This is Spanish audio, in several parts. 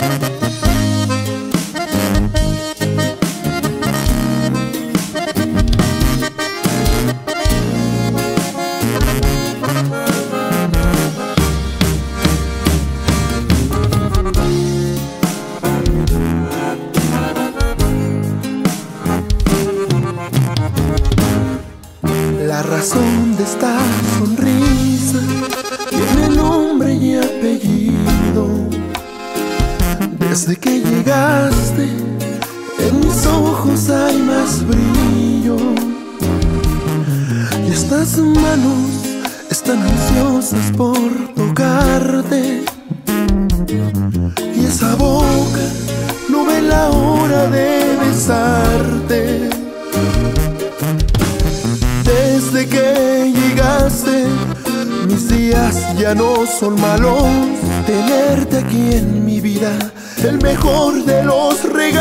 La razón de esta sonrisa tiene nombre y apellido. Desde que llegaste, en mis ojos hay más brillo. Y estas manos están ansiosas por tocarte. Y esa boca no ve la hora de besarte. Desde que llegaste, mis días ya no son malos. Tenerte aquí en mi vida, el mejor de los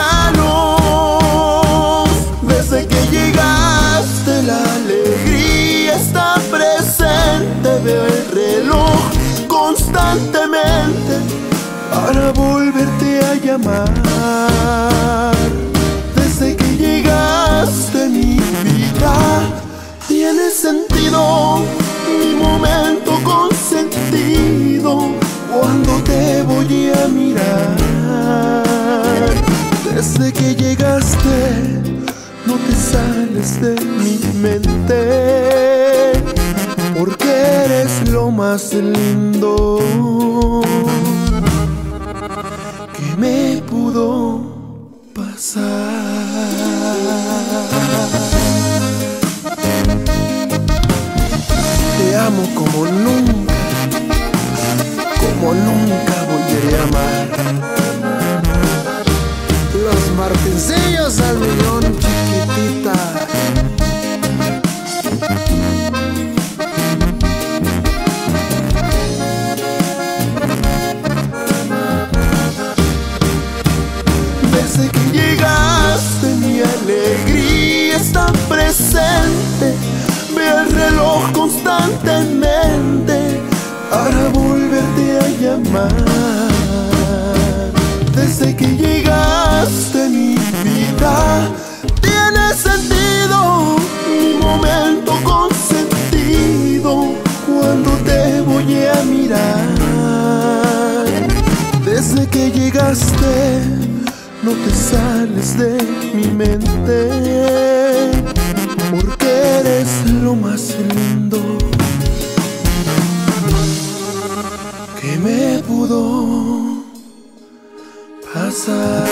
regalos. Desde que llegaste, la alegría está presente. Veo el reloj constantemente para volverte a llamar. Desde que llegaste, mi vida tiene sentido, mi momento consentido, cuando te voy a mirar. Desde que llegaste, no te sales de mi mente, porque eres lo más lindo que me pudo pasar. Te amo como nunca volveré a amar. Los Martincillos al millón, chiquitita. Desde que llegaste, mi alegría está presente. Veo el reloj constantemente para volverte a llamar. Desde que llegaste, mi vida tiene sentido, mi momento consentido, cuando te voy a mirar. Desde que llegaste, no te sales de mi mente, porque eres lo más lindo que me pudo pasar.